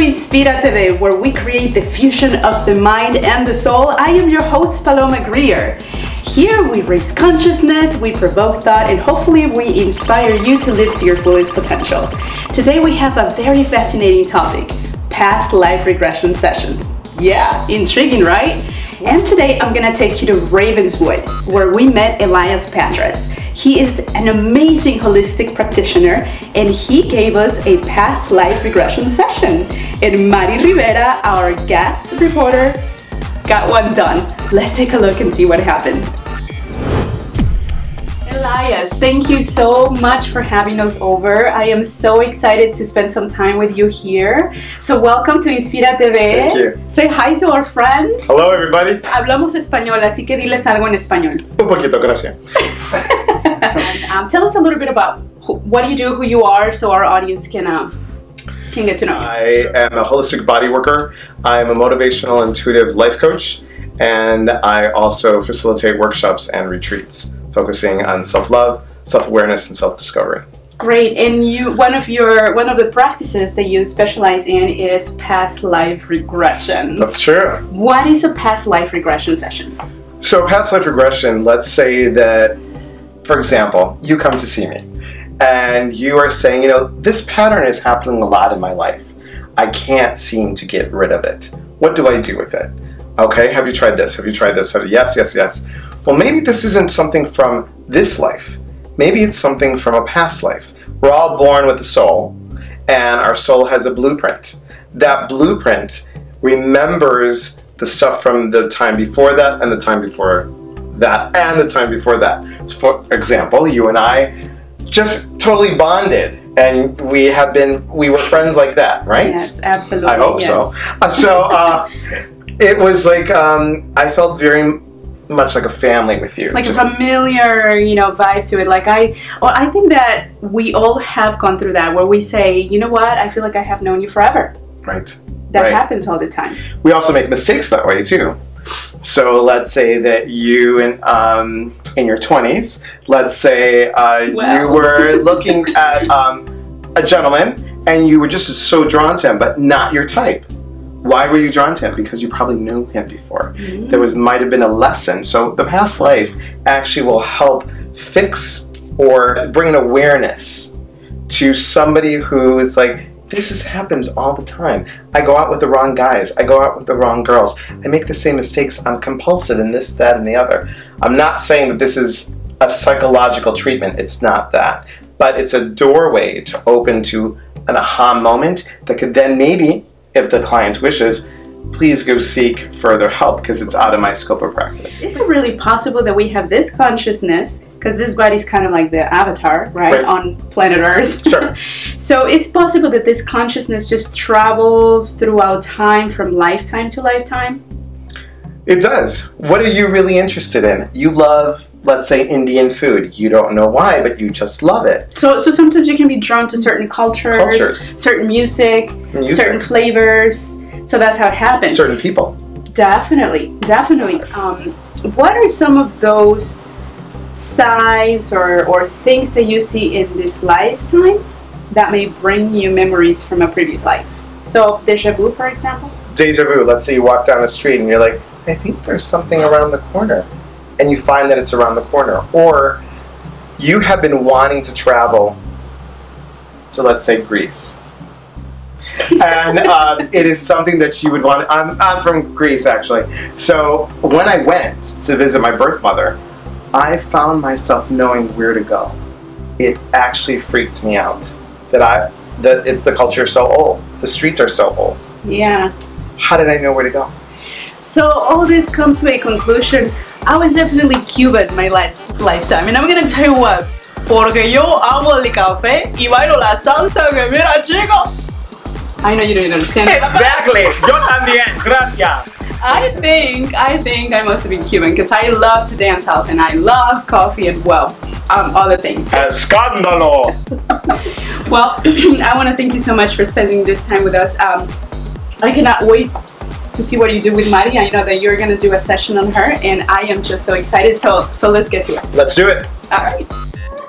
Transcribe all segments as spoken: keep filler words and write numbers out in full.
InspiraTeVe, where we create the fusion of the mind and the soul. I am your host, Paloma Greer. Here we raise consciousness, we provoke thought, and hopefully we inspire you to live to your fullest potential. Today we have a very fascinating topic, past life regression sessions. Yeah, intriguing, right? And today I'm gonna take you to Ravenswood, where we met Elias Patras. He is an amazing holistic practitioner, and he gave us a past life regression session. And Mari Rivera, our guest reporter, got one done. Let's take a look and see what happened. Elias, thank you so much for having us over. I am so excited to spend some time with you here. So welcome to InspiraTeVe. Thank you. Say hi to our friends. Hello everybody. Hablamos español, así que diles algo en español. Un poquito, gracias. And, um, tell us a little bit about who, what do you do, who you are, so our audience can uh, can get to know you. I am a holistic body worker. I'm a motivational intuitive life coach, and I also facilitate workshops and retreats focusing on self-love, self-awareness, and self-discovery. Great. And you, one of your one of the practices that you specialize in is past life regression. That's true. What is a past life regression session? So past life regression, let's say that, for example, you come to see me and you are saying, you know, this pattern is happening a lot in my life. I can't seem to get rid of it. What do I do with it? Okay, have you tried this? Have you tried this? Have you? Yes, yes, yes. Well, maybe this isn't something from this life. Maybe it's something from a past life. We're all born with a soul, and our soul has a blueprint. That blueprint remembers the stuff from the time before that, and the time before that, and the time before that. For example, you and I just totally bonded, and we have been, we were friends like that, right? Yes, absolutely. I hope yes. so. Uh, so uh, it was like, um, I felt very much like a family with you. Like just a familiar, you know, vibe to it. Like I, well, I think that we all have gone through that, where we say, you know what, I feel like I have known you forever. Right. That right. happens all the time. We also make mistakes that way too. So let's say that you in um, in your twenties, let's say uh, well. you were looking at um, a gentleman and you were just so drawn to him, but not your type. Why were you drawn to him? Because you probably knew him before. Mm-hmm. There was might have been a lesson. So the past life actually will help fix or bring an awareness to somebody who is like, this is, happens all the time. I go out with the wrong guys. I go out with the wrong girls. I make the same mistakes. I'm compulsive in this, that, and the other. I'm not saying that this is a psychological treatment. It's not that. But it's a doorway to open to an aha moment that could then maybe, if the client wishes, please go seek further help, because it's out of my scope of practice. Is it really possible that we have this consciousness, because this body's kind of like the avatar, right, right. on planet Earth? Sure. So it's possible that this consciousness just travels throughout time, from lifetime to lifetime? It does. What are you really interested in? You love, let's say, Indian food. You don't know why, but you just love it. So, so sometimes you can be drawn to certain cultures, cultures. certain music, music, certain flavors. So that's how it happens. Certain people. Definitely, definitely. Um, what are some of those signs or, or things that you see in this lifetime that may bring you memories from a previous life? So deja vu, for example? Deja vu. Let's say you walk down the street and you're like, I think there's something around the corner. And you find that it's around the corner. Or you have been wanting to travel to, let's say, Greece. And um, it is something that you would want. I'm, I'm from Greece, actually. So when I went to visit my birth mother, I found myself knowing where to go. It actually freaked me out that I that it, the culture is so old. The streets are so old. Yeah. How did I know where to go? So all this comes to a conclusion. I was definitely Cuban my last lifetime, and I'm gonna tell you what. Porque yo amo el café y bailo la salsa que mira, chico. I know you don't understand. Exactly. Yo también. Gracias. I think, I think I must have been Cuban, because I love to dance out and I love coffee and, well, um, other things. Escándalo! Well, I want to thank you so much for spending this time with us. Um, I cannot wait to see what you do with Mari. I know that you're going to do a session on her, and I am just so excited. So, so let's get to it. Let's do it. All right. So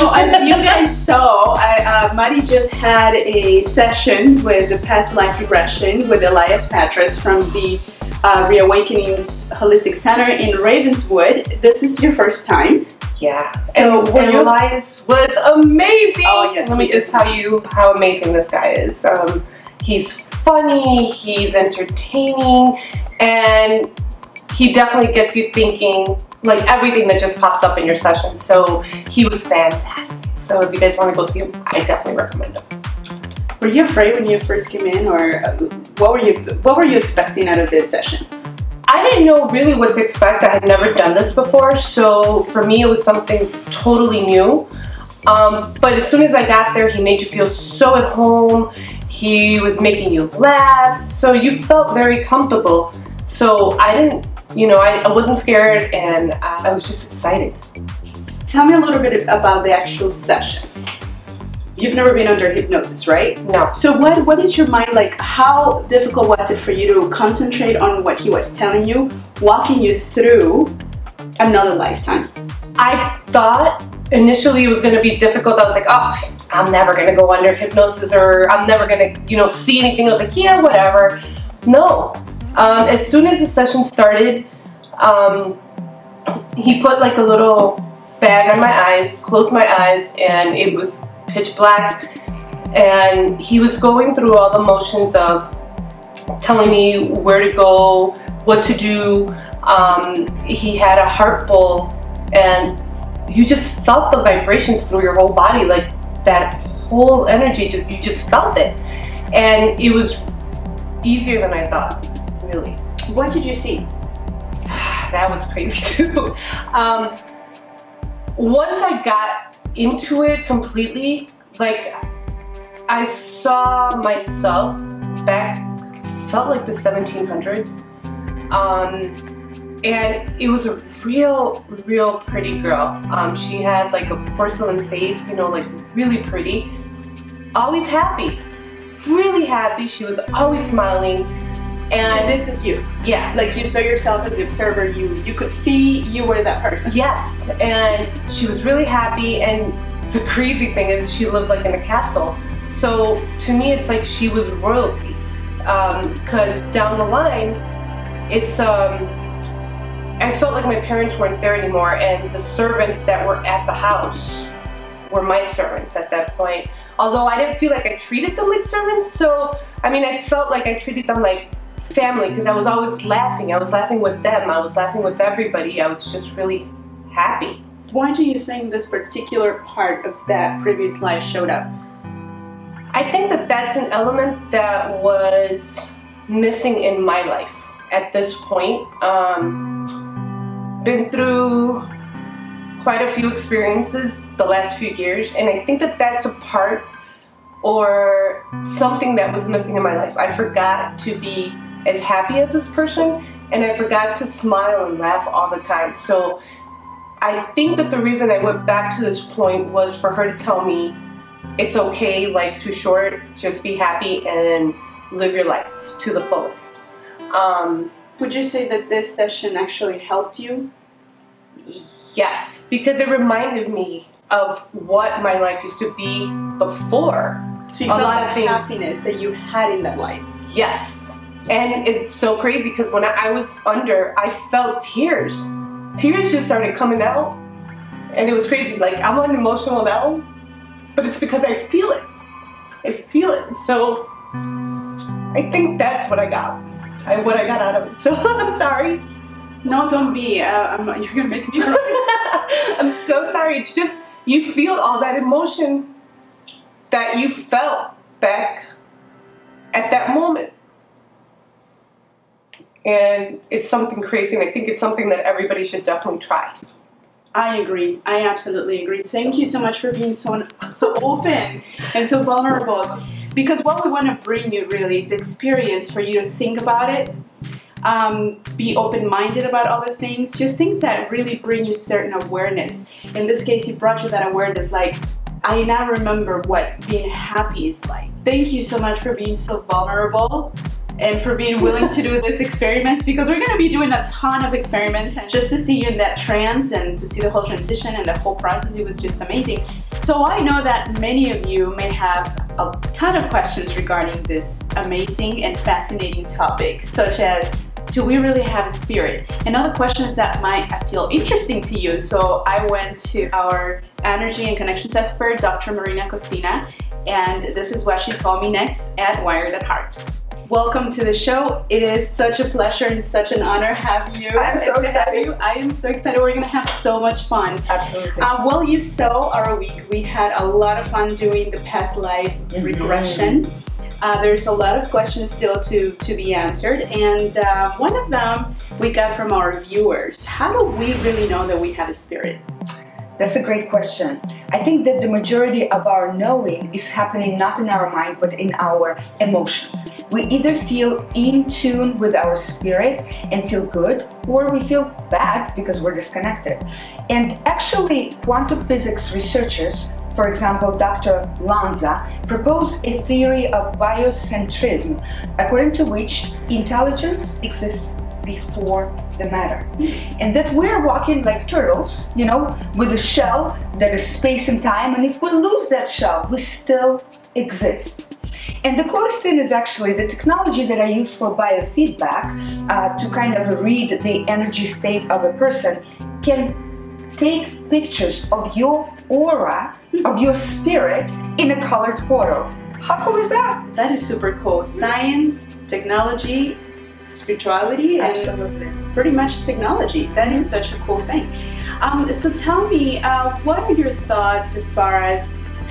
So as you guys saw, I, uh, Mari just had a session with the past life regression with Elias Patras from the uh, Reawakenings Holistic Center in Ravenswood. This is your first time. Yeah. So and, and Elias was amazing. Oh yes. Let me just tell you how amazing this guy is. Um, he's funny, he's entertaining, and he definitely gets you thinking, like everything that just pops up in your session. So he was fantastic. So if you guys want to go see him, I definitely recommend him. Were you afraid when you first came in, or uh, what were you what were you expecting out of this session? I didn't know really what to expect. I had never done this before, so for me it was something totally new. Um, but as soon as I got there, he made you feel so at home. He was making you laugh, so you felt very comfortable. So I didn't, you know, I, I wasn't scared, and I, I was just excited. Tell me a little bit about the actual session. You've never been under hypnosis, right? No. So what, what is your mind like? How difficult was it for you to concentrate on what he was telling you, walking you through another lifetime? I thought initially it was going to be difficult. I was like, oh, I'm never going to go under hypnosis, or I'm never going to, you know, see anything. I was like, yeah, whatever. No. Um, as soon as the session started, um, he put like a little bag on my eyes, closed my eyes, and it was pitch black, and he was going through all the motions of telling me where to go, what to do. Um, he had a heart bowl, and you just felt the vibrations through your whole body, like that whole energy, just, you just felt it. And it was easier than I thought, really. What did you see? That was crazy too. um, once I got into it completely, like I saw myself back, felt like the seventeen hundreds, um, and it was a real, real pretty girl. Um, she had like a porcelain face, you know, like really pretty, always happy, really happy. She was always smiling. And, and this is you. Yeah. Like you saw yourself as the observer, you you could see you were that person. Yes, and she was really happy, and the crazy thing is she lived like in a castle. So to me it's like she was royalty. Because um, down the line, it's, um, I felt like my parents weren't there anymore, and the servants that were at the house were my servants at that point. Although I didn't feel like I treated them like servants, so I mean I felt like I treated them like family, because I was always laughing. I was laughing with them. I was laughing with everybody. I was just really happy. Why do you think this particular part of that previous life showed up? I think that that's an element that was missing in my life at this point. Um, been through quite a few experiences the last few years, and I think that that's a part or something that was missing in my life. I forgot to be as happy as this person, and I forgot to smile and laugh all the time. So I think that the reason I went back to this point was for her to tell me, it's okay, life's too short, just be happy and live your life to the fullest. Um, Would you say that this session actually helped you? Yes, because it reminded me of what my life used to be before. So you a felt lot the of things. happiness that you had in that life. Yes. And it's so crazy because when I was under, I felt tears. Tears just started coming out. And it was crazy. Like, I'm unemotional now, but it's because I feel it. I feel it. So I think that's what I got. I, what I got out of it. So I'm sorry. No, don't be. Uh, I'm not, you're going to make me cry. I'm so sorry. It's just, you feel all that emotion that you felt back at that moment. And it's something crazy, and I think it's something that everybody should definitely try. I agree. I absolutely agree. Thank you so much for being so so open and so vulnerable. Because what we want to bring you really is experience for you to think about it, um, be open-minded about other things, just things that really bring you certain awareness. In this case, he brought you that awareness, like, I now remember what being happy is like. Thank you so much for being so vulnerable and for being willing to do these experiments, because we're going to be doing a ton of experiments, and just to see you in that trance and to see the whole transition and the whole process, it was just amazing. So I know that many of you may have a ton of questions regarding this amazing and fascinating topic, such as, do we really have a spirit? And other questions that might feel interesting to you. So I went to our energy and connections expert, Doctor Marina Kostina, and this is what she told me next at Wired at Heart. Welcome to the show. It is such a pleasure and such an honor to have you. I'm so excited. You. I am so excited. We're going to have so much fun. Absolutely. Uh, well, you saw our week. We had a lot of fun doing the past life mm-hmm. regression. Uh, there's a lot of questions still to, to be answered, and uh, one of them we got from our viewers. How do we really know that we have a spirit? That's a great question. I think that the majority of our knowing is happening not in our mind, but in our emotions. We either feel in tune with our spirit and feel good, or we feel bad because we're disconnected. And actually, quantum physics researchers, for example, Doctor Lanza, proposed a theory of biocentrism, according to which intelligence exists before the matter. And that we're walking like turtles, you know, with a shell that is space and time, and if we lose that shell, we still exist. And the coolest thing is actually the technology that I use for biofeedback uh, to kind of read the energy state of a person can take pictures of your aura, of your spirit in a colored photo. How cool is that? That is super cool. Science, technology, spirituality, Absolutely. And pretty much technology. That mm-hmm. is such a cool thing. Um, so tell me, uh, what are your thoughts as far as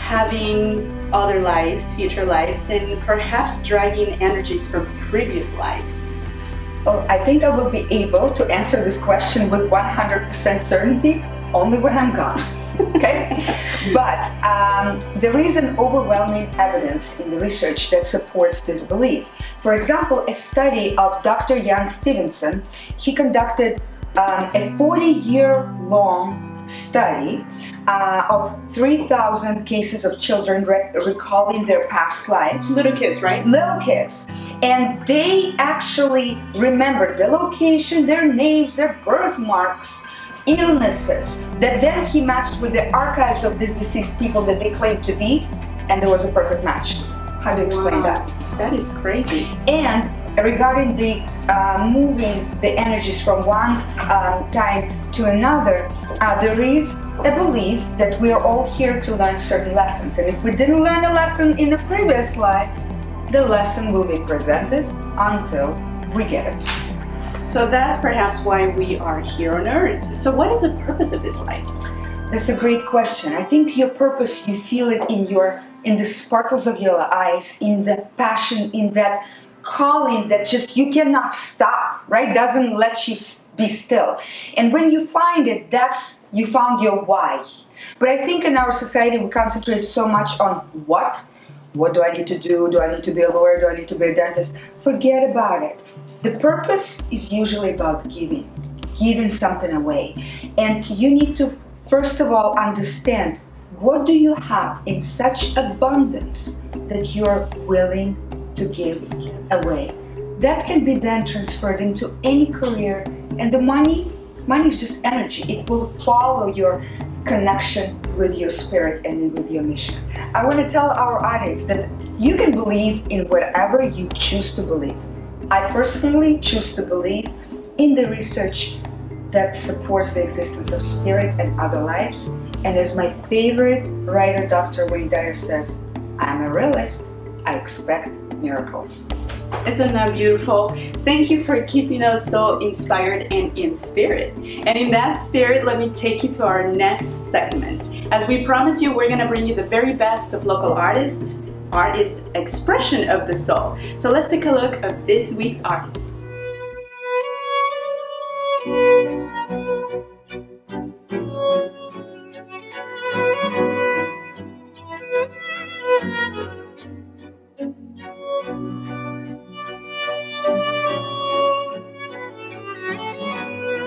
having other lives, future lives, and perhaps dragging energies from previous lives? Well, I think I will be able to answer this question with one hundred percent certainty only when I'm gone. Okay? But um, there is an overwhelming evidence in the research that supports this belief. For example, a study of Doctor Jan Stevenson, he conducted um, a forty year long study uh, of three thousand cases of children rec recalling their past lives. Little kids, right? Little kids. And they actually remembered the location, their names, their birthmarks, illnesses, that then he matched with the archives of these deceased people that they claimed to be, and there was a perfect match. How do you explain wow. that? That is crazy. And regarding the uh, moving the energies from one uh, time to another, uh, there is a belief that we are all here to learn certain lessons, and if we didn't learn a lesson in a previous life, the lesson will be presented until we get it. So that's perhaps why we are here on Earth. So what is the purpose of this life? That's a great question. I think your purpose, you feel it in your, in the sparkles of your eyes, in the passion, in that calling that just you cannot stop, right? Doesn't let you be still. And when you find it, that's, you found your why. But I think in our society we concentrate so much on what? What do I need to do? Do I need to be a lawyer? Do I need to be a dentist? Forget about it. The purpose is usually about giving, giving something away. And you need to, first of all, understand what do you have in such abundance that you're willing to give away. That can be then transferred into any career, and the money, money is just energy. It will follow your connection with your spirit and with your mission. I want to tell our audience that you can believe in whatever you choose to believe. I personally choose to believe in the research that supports the existence of spirit and other lives. And as my favorite writer, Doctor Wayne Dyer, says, I'm a realist. I expect miracles. Isn't that beautiful? Thank you for keeping us so inspired and in spirit. And in that spirit, let me take you to our next segment. As we promised you, we're going to bring you the very best of local artists, artists' expression of the soul. So let's take a look at this week's artist.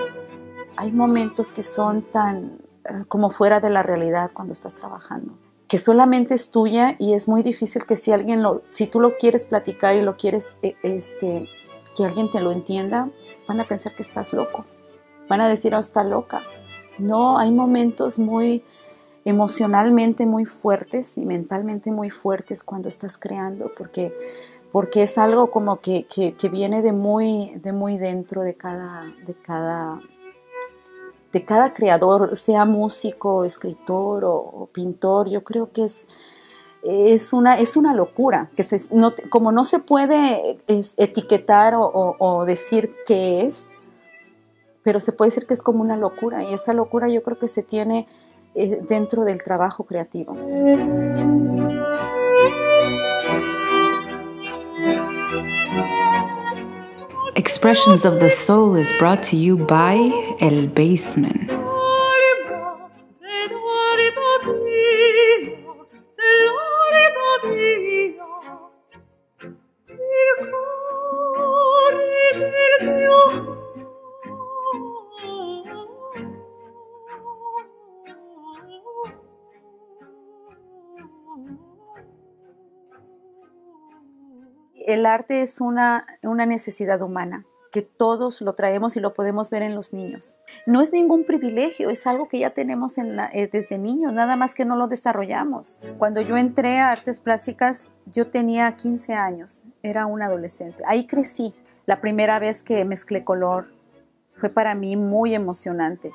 Hay momentos que son tan uh, como fuera de la realidad cuando estás trabajando, que solamente es tuya y es muy difícil que si alguien lo, si tú lo quieres platicar y lo quieres, este, que alguien te lo entienda, van a pensar que estás loco, van a decir, oh, está loca. No, hay momentos muy emocionalmente muy fuertes y mentalmente muy fuertes cuando estás creando, porque, porque es algo como que, que, que viene de muy, de muy dentro de cada, de cada de cada creador, sea músico, escritor o, o pintor. Yo creo que es, es, una, es una locura, que se, no, como no se puede es, etiquetar o, o, o decir qué es, pero se puede decir que es como una locura, y esa locura yo creo que se tiene eh, dentro del trabajo creativo. Expressions of the Soul is brought to you by El Basement. El arte es una, una necesidad humana, que todos lo traemos y lo podemos ver en los niños. No es ningún privilegio, es algo que ya tenemos en la, eh, desde niños, nada más que no lo desarrollamos. Cuando yo entré a artes plásticas, yo tenía quince años, era una adolescente. Ahí crecí. La primera vez que mezclé color fue para mí muy emocionante.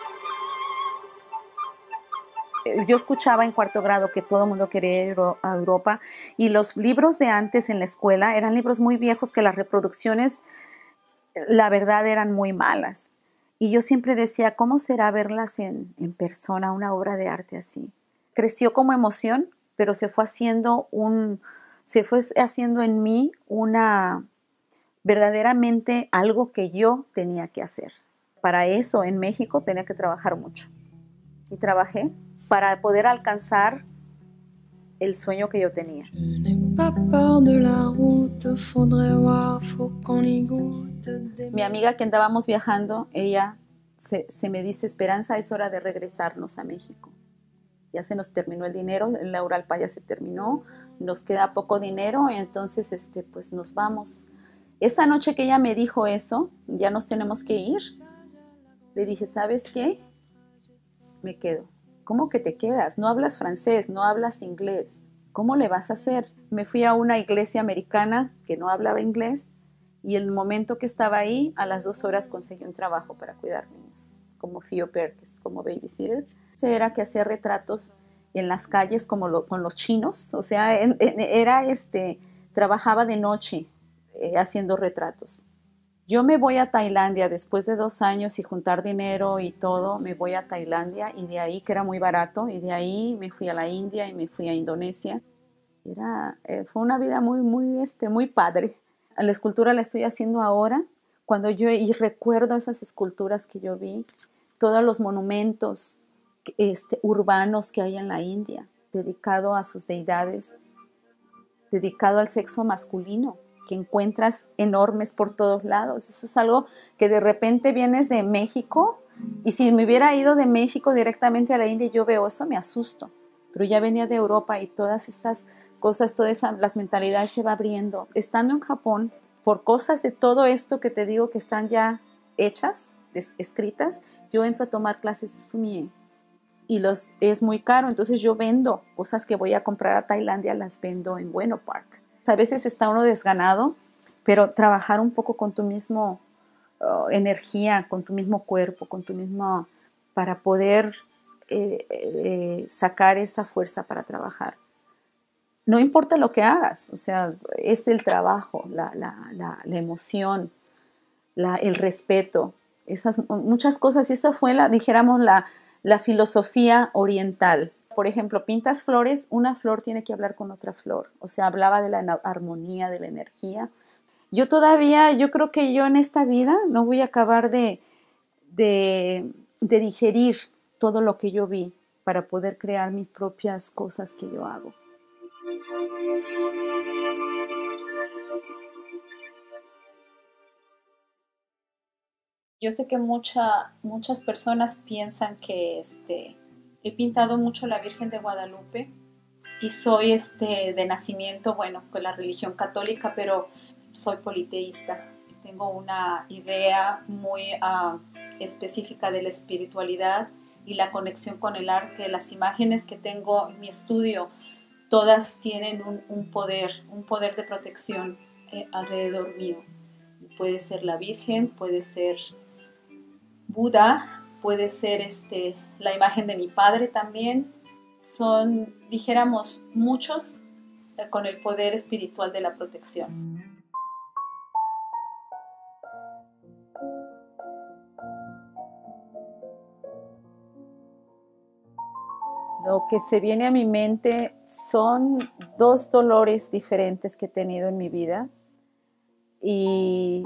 Yo escuchaba en cuarto grado que todo el mundo quería ir a Europa, y los libros de antes en la escuela eran libros muy viejos que las reproducciones, la verdad, eran muy malas. Y yo siempre decía, ¿cómo será verlas en, en persona, una obra de arte así? Creció como emoción, pero se fue haciendo, un, se fue haciendo en mí una, verdaderamente algo que yo tenía que hacer. Para eso en México tenía que trabajar mucho. Y trabajé para poder alcanzar el sueño que yo tenía. Mi amiga que andábamos viajando, ella se, se me dice, Esperanza, es hora de regresarnos a México. Ya se nos terminó el dinero, la Uralpa ya se terminó, nos queda poco dinero, y entonces este, pues nos vamos. Esa noche que ella me dijo eso, ya nos tenemos que ir, le dije, ¿sabes qué? Me quedo. ¿Cómo que te quedas? No hablas francés, no hablas inglés. ¿Cómo le vas a hacer? Me fui a una iglesia americana que no hablaba inglés, y el momento que estaba ahí, a las dos horas conseguí un trabajo para cuidar niños, como fio pair, como babysitter. Era que hacía retratos en las calles como lo, con los chinos, o sea, en, en, era este, trabajaba de noche eh, haciendo retratos. Yo me voy a Tailandia después de dos años y juntar dinero y todo, me voy a Tailandia, y de ahí, que era muy barato, y de ahí me fui a la India y me fui a Indonesia. Era, eh, fue una vida muy, muy, este, muy padre. La escultura la estoy haciendo ahora, cuando yo y recuerdo esas esculturas que yo vi, todos los monumentos este, urbanos que hay en la India, dedicado a sus deidades, dedicado al sexo masculino, que encuentras enormes por todos lados. Eso es algo que de repente vienes de México, y si me hubiera ido de México directamente a la India y yo veo eso, me asusto. Pero ya venía de Europa, y todas esas cosas, todas esas, las mentalidades se va abriendo. Estando en Japón, por cosas de todo esto que te digo que están ya hechas, des, escritas, yo entro a tomar clases de sumie, y los, es muy caro, entonces yo vendo cosas que voy a comprar a Tailandia, las vendo en Bueno Park. A veces está uno desganado, pero trabajar un poco con tu mismo uh, energía, con tu mismo cuerpo, con tu mismo, para poder eh, eh, sacar esa fuerza para trabajar. No importa lo que hagas, o sea, es el trabajo, la, la, la, la emoción, la, el respeto, esas muchas cosas. Y eso fue, la, dijéramos, la, la filosofía oriental. Por ejemplo, pintas flores, una flor tiene que hablar con otra flor. O sea, hablaba de la armonía, de la energía. Yo todavía, yo creo que yo en esta vida no voy a acabar de, de, de digerir todo lo que yo vi para poder crear mis propias cosas que yo hago. Yo sé que mucha, muchas personas piensan que este, he pintado mucho la Virgen de Guadalupe, y soy este, de nacimiento, bueno, con la religión católica, pero soy politeísta. Tengo una idea muy uh, específica de la espiritualidad y la conexión con el arte. Las imágenes que tengo en mi estudio, todas tienen un, un poder, un poder de protección eh, alrededor mío. Puede ser la Virgen, puede ser Buda, puede ser este, la imagen de mi padre también. Son, dijéramos, muchos eh, con el poder espiritual de la protección. Lo que se viene a mi mente son dos dolores diferentes que he tenido en mi vida y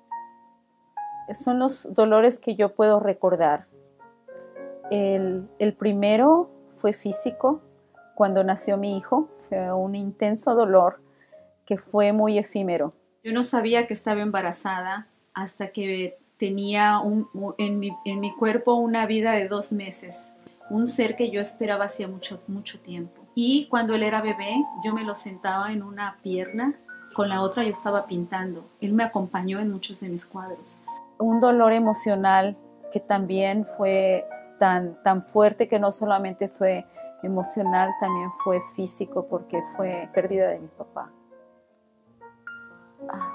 son los dolores que yo puedo recordar. El, el primero fue físico, cuando nació mi hijo, fue un intenso dolor que fue muy efímero. Yo no sabía que estaba embarazada hasta que tenía un, en, mi, en mi cuerpo una vida de dos meses. Un ser que yo esperaba hacía mucho, mucho tiempo. Y cuando él era bebé, yo me lo sentaba en una pierna, con la otra yo estaba pintando. Él me acompañó en muchos de mis cuadros. Un dolor emocional que también fue tan, tan fuerte, que no solamente fue emocional, también fue físico, porque fue pérdida de mi papá. Ah.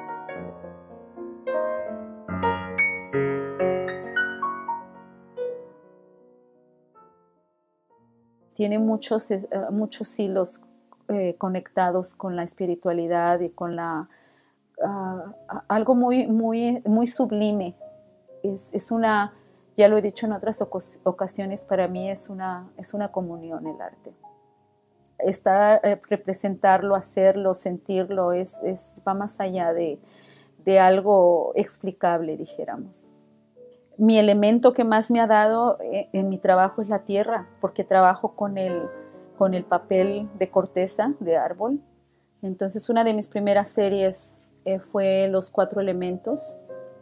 Tiene muchos, eh, muchos hilos eh, conectados con la espiritualidad y con la, uh, algo muy, muy, muy sublime. Es, es una, ya lo he dicho en otras ocasiones, para mí es una, es una comunión el arte. Estar, eh, representarlo, hacerlo, sentirlo, es, es, va más allá de, de algo explicable, dijéramos. Mi elemento que más me ha dado en mi trabajo es la tierra, porque trabajo con el, con el papel de corteza de árbol. Entonces, una de mis primeras series eh, fue Los Cuatro Elementos.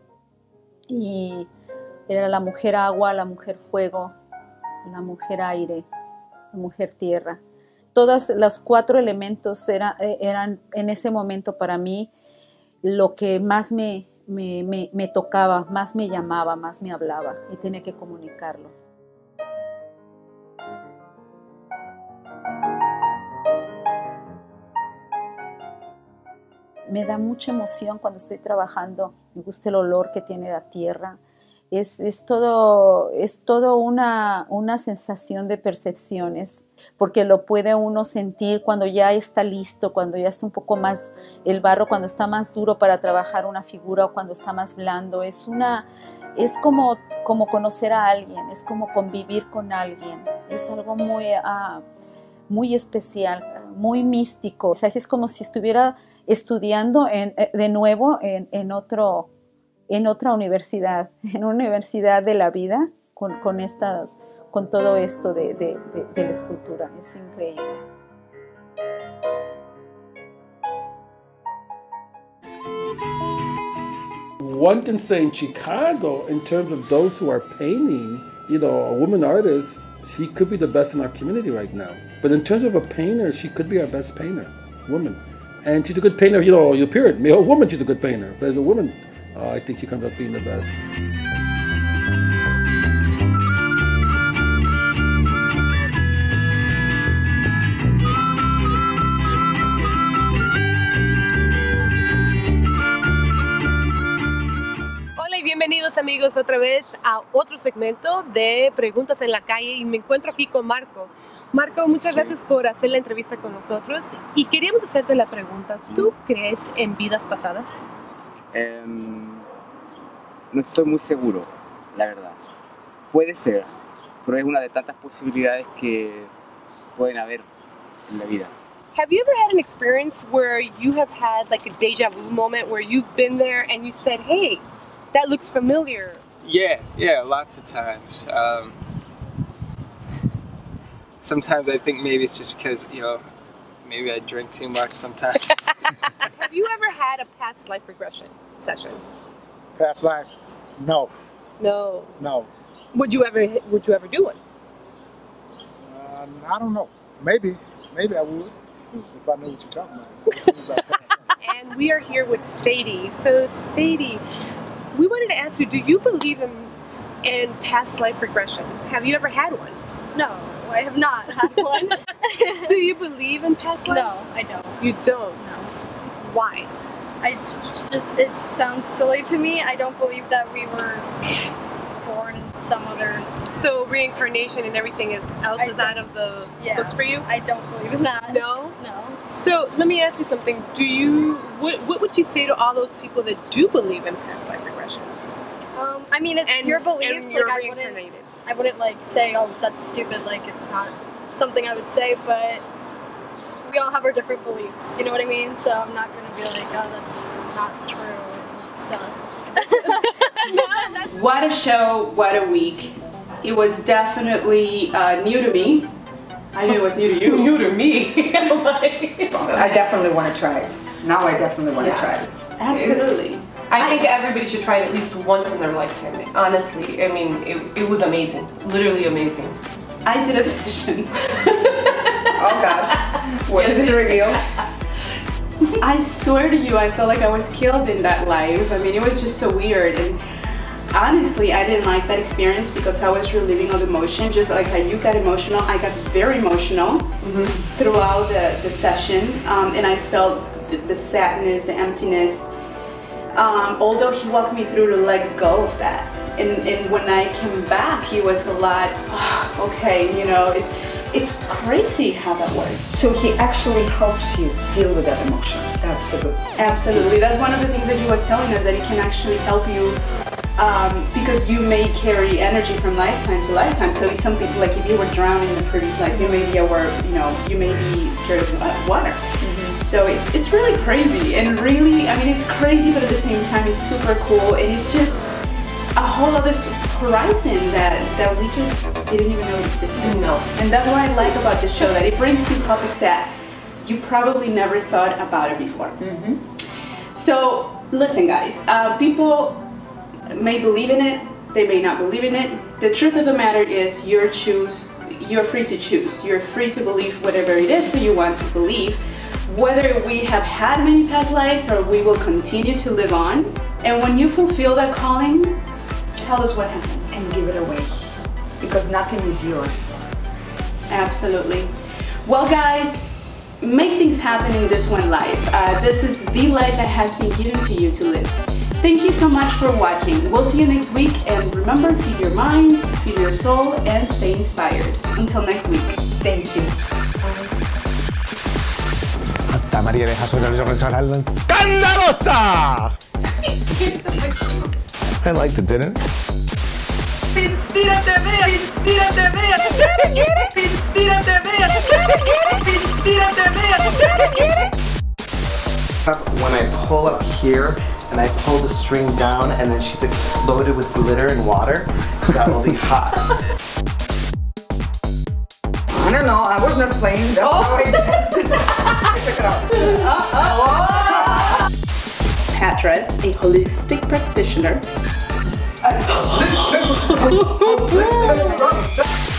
Y era la mujer agua, la mujer fuego, la mujer aire, la mujer tierra. Todos los cuatro elementos era, eran en ese momento para mí lo que más me... Me, me, me tocaba, más me llamaba, más me hablaba y tenía que comunicarlo. Me da mucha emoción cuando estoy trabajando, me gusta el olor que tiene la tierra. Es, es todo, es todo una, una sensación de percepciones, porque lo puede uno sentir cuando ya está listo, cuando ya está un poco más el barro, cuando está más duro para trabajar una figura o cuando está más blando. Es, una, es como, como conocer a alguien, es como convivir con alguien. Es algo muy, uh, muy especial, muy místico. O sea, es como si estuviera estudiando en, de nuevo en, en otro... en otra universidad, en una universidad de la vida, con, con, estas, con todo esto de, de, de, de la escultura. Es increíble. One can say in Chicago, in terms of those who are painting, you know, a woman artist, she could be the best in our community right now. But in terms of a painter, she could be our best painter, woman. And she's a good painter, you know, you period. Male woman, she's a good painter. But as a woman, Uh, I think she comes up being the best. Hola y bienvenidos amigos otra vez a otro segmento de Preguntas en la Calle y me encuentro aquí con Marco. Marco, muchas gracias por hacer la entrevista con nosotros y queríamos hacerte la pregunta, ¿tú crees en vidas pasadas? Um, no estoy muy seguro, la verdad. Puede ser, pero es una de tantas posibilidades que pueden haber en la vida. Have you ever had an experience where you have had like a deja vu moment where you've been there and you said, hey, that looks familiar? Yeah, yeah, lots of times. Um, sometimes I think maybe it's just because, you know, maybe I drink too much sometimes. Have you ever had a past life regression session? Past life? No. No. No. Would you ever would you ever do one? Uh, I don't know. Maybe. Maybe I would, if I knew what you're talking about. And we are here with Sadie. So Sadie, we wanted to ask you, do you believe in, in past life regressions? Have you ever had one? No, I have not had one. Do you believe in past lives? No, I don't. You don't? No. Why? I just, it sounds silly to me. I don't believe that we were born in some other... So reincarnation and everything is else is out of the yeah, books for you? I don't believe in that. No? No. So let me ask you something. Do you, what, what would you say to all those people that do believe in past life regressions? Um, I mean, it's and, your beliefs. And you're like, I wouldn't, I wouldn't like say, oh, that's stupid. Like, it's not something I would say, but we all have our different beliefs. You know what I mean? So I'm not going to be like, oh, that's not true and stuff. What a show, what a week. It was definitely uh, new to me. I knew it was new to you. New to me. Like, I definitely want to try it. Now I definitely want yeah. to try it. Absolutely. I think everybody should try it at least once in their lifetime. Honestly, I mean, it, it was amazing. Literally amazing. I did a session. Oh gosh. What did it reveal? I swear to you, I felt like I was killed in that live. I mean, it was just so weird. And honestly, I didn't like that experience because I was reliving all the emotion. Just like how you got emotional, I got very emotional mm-hmm. throughout the, the session. Um, and I felt the, the sadness, the emptiness. Um, although he walked me through to let go of that. And, and when I came back, he was a lot, oh, okay, you know, it, it's crazy how that works. So he actually helps you deal with that emotion. Absolutely. Absolutely. That's one of the things that he was telling us, that he can actually help you um, because you may carry energy from lifetime to lifetime. So it's something like if you were drowning in the previous life, you may be aware, you know, you may be scared of water. Mm-hmm. So it's, it's really crazy, and really, I mean, it's crazy, but at the same time, it's super cool, and it's just a whole other horizon that, that we just didn't even know existed. No. And that's what I like about this show, that it brings you topics that you probably never thought about it before. Mm-hmm. So, listen guys, uh, people may believe in it, they may not believe in it. The truth of the matter is you're choose, you're free to choose. You're free to believe whatever it is that you want to believe. Whether we have had many past lives or we will continue to live on. And when you fulfill that calling, tell us what happens. And give it away. Because nothing is yours. Absolutely. Well guys, make things happen in this one life. Uh, this is the life that has been given to you to live. Thank you so much for watching. We'll see you next week. And remember, feed your mind, feed your soul, and stay inspired. Until next week. Thank you. Santa María de Jesús del Restaurante Escandalosa! I liked it, didn't it? InspiraTeVe, InspiraTeVe, InspiraTeVe, InspiraTeVe. When I pull up here and I pull the string down and then she's exploded with glitter and water, that will be hot. I don't know, I was not playing. That's oh. how I did. Check it out. Uh, uh. Patras, a holistic practitioner.